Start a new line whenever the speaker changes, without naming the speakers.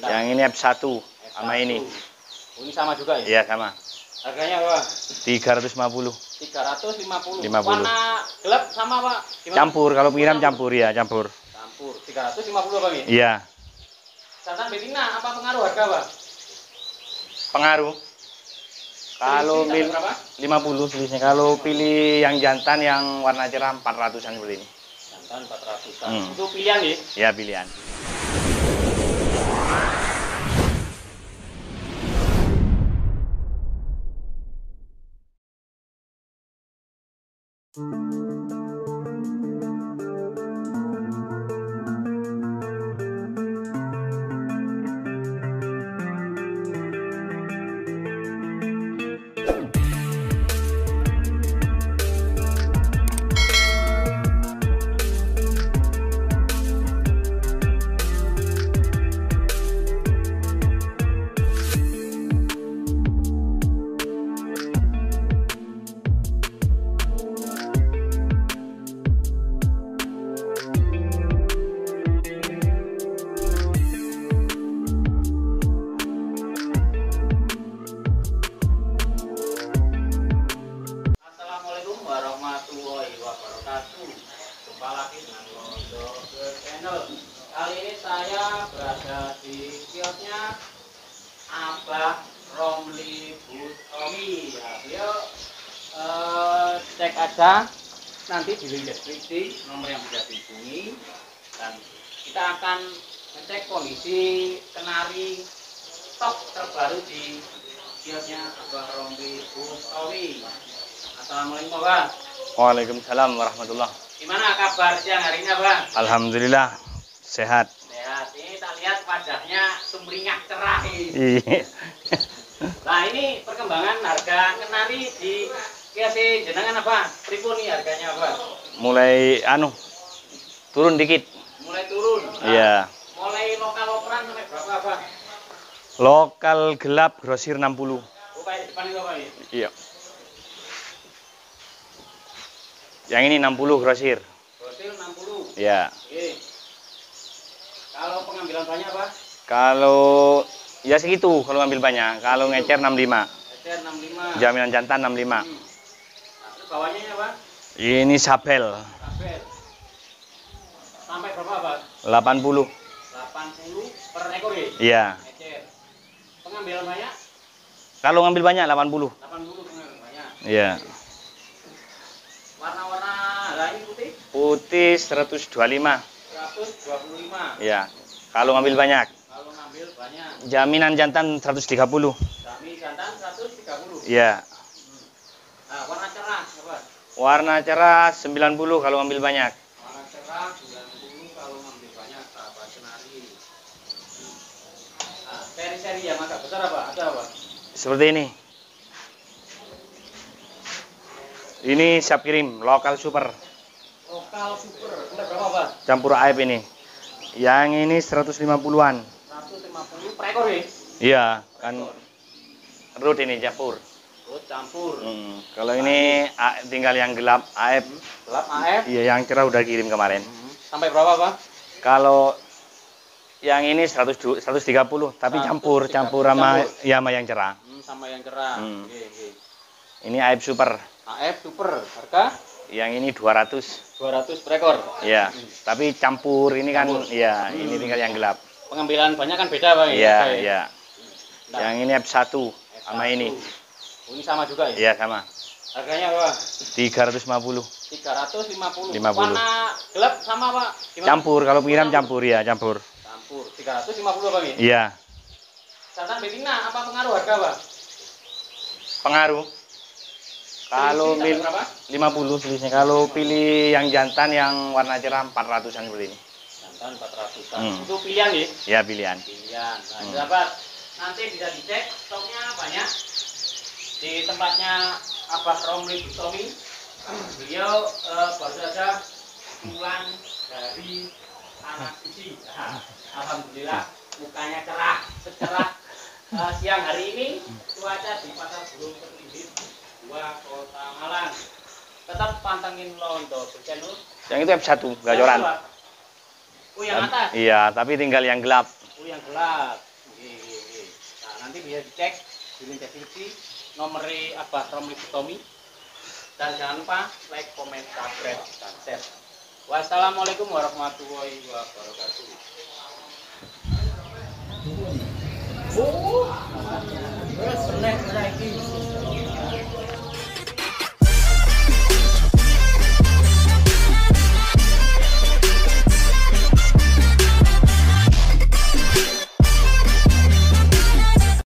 Yang ini F1 sama ini.
Oh, ini sama juga ya?
Iya, sama.
Harganya apa?
350.
350.
50.
Warna gelap sama Pak? Gimana?
Campur, kalau pengiram campur ya, campur.
Campur. 350 Bang ya?
Iya.
Jantan betina apa pengaruh harga Pak?
Pengaruh. Kalau
Selisih sampai berapa?
50 selisihnya. Kalau pilih yang jantan yang warna cerah 400-an seperti ini.
Jantan 400-an. Itu pilihan ya?
Ya, pilihan.
Jumpa lagi dengan Londo Channel. Kali ini saya berada di kiosnya Abah Romli Bustomi. Ya, beliau cek aja nanti di link deskripsi nomor yang bisa dihubungi, dan kita akan ngecek kondisi kenari stok terbaru di kiosnya Abah Romli Bustomi. Assalamualaikum Bang.
Waalaikumsalam warahmatullahi.
Gimana kabar siang hari ini Bang?
Alhamdulillah sehat.
Sehat. Ini tak lihat wajahnya sumringah cerah.
Iya.
Nah, ini perkembangan harga kenari di kios jenengan apa? Pripun nih harganya Bang?
Mulai turun dikit.
Mulai turun.
Iya.
Mulai lokal operan sampai berapa Bang?
Lokal gelap grosir 60.
Oh, kayak di depan itu Bang ya?
Iya. Yang ini 60 grosir.
Grosir 60.
Iya.
Oke. Kalau pengambilan banyak Pak?
Kalau ya segitu kalau ngambil banyak. Kalau ngecer 65.
Ngecer 65.
Jaminan jantan 65.
Nah, terus bawahnya ya Pak?
Ini sabel.
Sabel. Sampai berapa Pak?
80.
80 per ekor ya?
Iya.
Ngecer. Pengambilan banyak?
Kalau ngambil banyak 80.
80 pengambilan banyak.
Iya.
Warna-warna lain putih?
Putih 125.
125.
Iya. Kalau ngambil banyak.
Kalau ngambil banyak.
Jaminan jantan 130.
Kami jantan 130.
Iya.
Nah, warna cerah apa?
Warna cerah 90 kalau ngambil banyak.
Warna cerah 90 kalau ngambil banyak. Sahabat kenari. Nah, seri-seri yang agak besar apa? Ada apa?
Seperti ini. Ini siap kirim, lokal super.
Lokal super. Udah berapa Pak?
Campur aib ini. Yang ini 150-an.
150 per ekor ya?
Iya, kan root ini campur.
Oh, campur.
Kalau ini tinggal yang gelap aib.
Gelap AF.
Iya, yang cerah udah kirim kemarin.
Sampai berapa Pak?
Kalau yang ini 130, tapi
130,
campur sama ya sama yang cerah.
Sama yang cerah. Oke.
Ini aib super.
AF super. Harga?
Yang ini 200.
200 per ekor.
Iya, tapi campur ini kan ya, ini tinggal yang gelap.
Pengambilan banyak kan beda Bang?
Iya,
ya?
iya.
Nah,
Yang ini F1 sama ini.
Oh, ini sama juga ya?
Iya, sama.
Harganya apa?
350.
350.
50.
Warna gelap sama Pak? Gimana?
Campur, kalau pengiram campur ya, campur.
Campur. 350 Bang ya?
Iya.
Jantan betina apa pengaruh harga Pak?
Pengaruh. Kalau
Selisih sampai berapa?
50 selisihnya. Kalau pilih yang jantan yang warna cerah 400-an seperti ini.
Jantan 400-an. Itu pilihan ya?
Ya, pilihan.
Pilihan. Nah, sahabat, nanti bisa dicek stoknya banyak di tempatnya Abah Romli Bustomi. Beliau baru saja pulang dari anak cuci. Alhamdulillah mukanya cerah, secerah siang hari ini. Cuaca di Pasar Burung Pertiwi 2 Kota Malang. Tetap pantengin Londo Channel.
Yang itu F1 gacoran.
Oh, yang atas?
Iya, tapi tinggal yang gelap.
Oh, yang gelap. Nanti bisa dicek di link deskripsi nomor Abah Romli Butomi. Dan jangan lupa like, comment, subscribe, dan share. Wassalamualaikum warahmatullahi wabarakatuh. Oh, terus selek lagi.